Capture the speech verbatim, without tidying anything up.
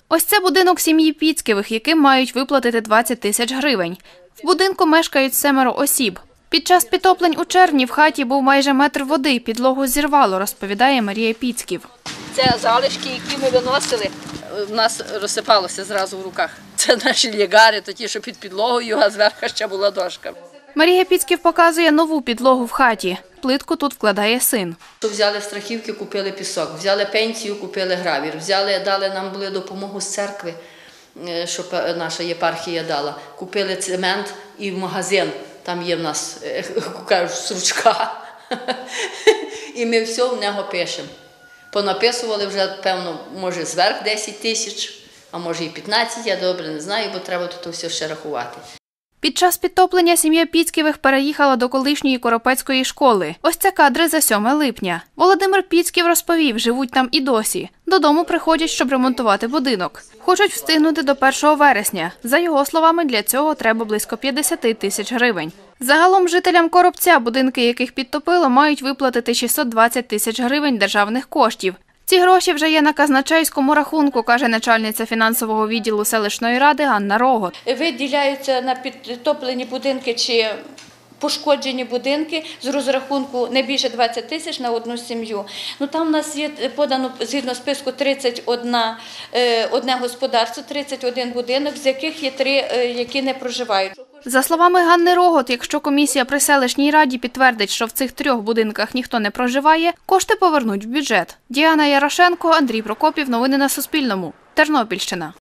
Ось це будинок сім'ї Піцькевих, яким мають виплатити двадцять тисяч гривень. В будинку мешкають семеро осіб. Під час підтоплень у червні в хаті був майже метр води, підлогу зірвало, розповідає Марія Піцьків. Це залишки, які ми виносили, в нас розсипалося зразу в руках. Це наші лігари, то ті, що під підлогою, а зверху ще була дошка. Марія Піцьків показує нову підлогу в хаті. Плитку тут вкладає син. Взяли страхівки, купили пісок, взяли пенсію, купили гравір, взяли, дали нам були допомогу з церкви, що наша єпархія дала. Купили цемент і в магазин, там є в нас, кажуть, сручка. І ми все в нього пишемо. Понаписували вже, певно, може зверх десять тисяч, а може і п'ятнадцять, я добре не знаю, бо треба тут все ще рахувати. Під час підтоплення сім'я Піцькевих переїхала до колишньої Коропецької школи. Ось це кадри за сьоме липня. Володимир Піцьків розповів, живуть там і досі. Додому приходять, щоб ремонтувати будинок. Хочуть встигнути до першого вересня. За його словами, для цього треба близько п'ятдесят тисяч гривень. Загалом жителям Коробця, будинки яких підтопило, мають виплатити шістсот двадцять тисяч гривень державних коштів. Ці гроші вже є на казначейському рахунку, каже начальниця фінансового відділу селищної ради Ганна Рогот. Виділяються на підтоплені будинки чи пошкоджені будинки з розрахунку не більше двадцять тисяч на одну сім'ю. Ну, там у нас є подано, згідно списку, тридцять одне господарство, тридцять один будинок, з яких є три, які не проживають. За словами Ганни Рогот, якщо комісія при селищній раді підтвердить, що в цих трьох будинках ніхто не проживає, кошти повернуть в бюджет. Діана Ярошенко, Андрій Прокопів. Новини на Суспільному. Тернопільщина.